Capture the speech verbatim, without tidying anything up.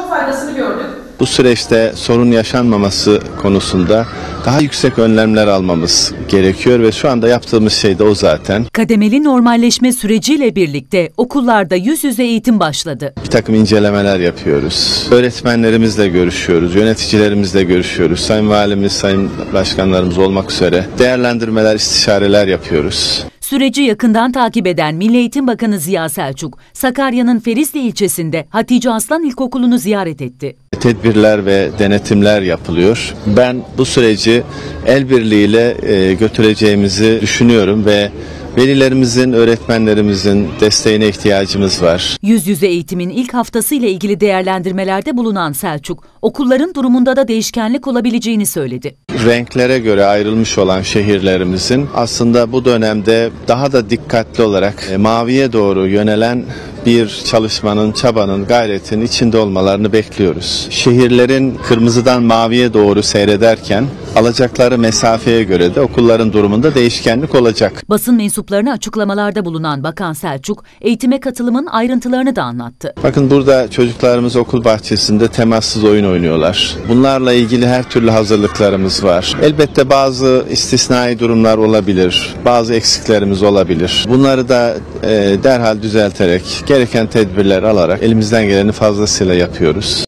çok faydasını gördük. Bu süreçte sorun yaşanmaması konusunda daha yüksek önlemler almamız gerekiyor ve şu anda yaptığımız şey de o zaten. Kademeli normalleşme süreciyle birlikte okullarda yüz yüze eğitim başladı. Bir takım incelemeler yapıyoruz. Öğretmenlerimizle görüşüyoruz, yöneticilerimizle görüşüyoruz. Sayın Valimiz, Sayın Başkanlarımız olmak üzere değerlendirmeler, istişareler yapıyoruz. Süreci yakından takip eden Milli Eğitim Bakanı Ziya Selçuk, Sakarya'nın Ferizli ilçesinde Hatice Aslan İlkokulu'nu ziyaret etti. Tedbirler ve denetimler yapılıyor. Ben bu süreci el birliğiyle e, götüreceğimizi düşünüyorum ve velilerimizin, öğretmenlerimizin desteğine ihtiyacımız var. Yüz yüze eğitimin ilk haftası ile ilgili değerlendirmelerde bulunan Selçuk, okulların durumunda da değişkenlik olabileceğini söyledi. Renklere göre ayrılmış olan şehirlerimizin aslında bu dönemde daha da dikkatli olarak e, maviye doğru yönelen bir çalışmanın, çabanın, gayretin içinde olmalarını bekliyoruz. Şehirlerin kırmızıdan maviye doğru seyrederken alacakları mesafeye göre de okulların durumunda değişkenlik olacak. Basın mensuplarına açıklamalarda bulunan Bakan Selçuk, eğitime katılımın ayrıntılarını da anlattı. Bakın burada çocuklarımız okul bahçesinde temassız oyun oynuyorlar. Bunlarla ilgili her türlü hazırlıklarımız var. Elbette bazı istisnai durumlar olabilir, bazı eksiklerimiz olabilir. Bunları da e, derhal düzelterek, gereken tedbirler alarak elimizden geleni fazlasıyla yapıyoruz.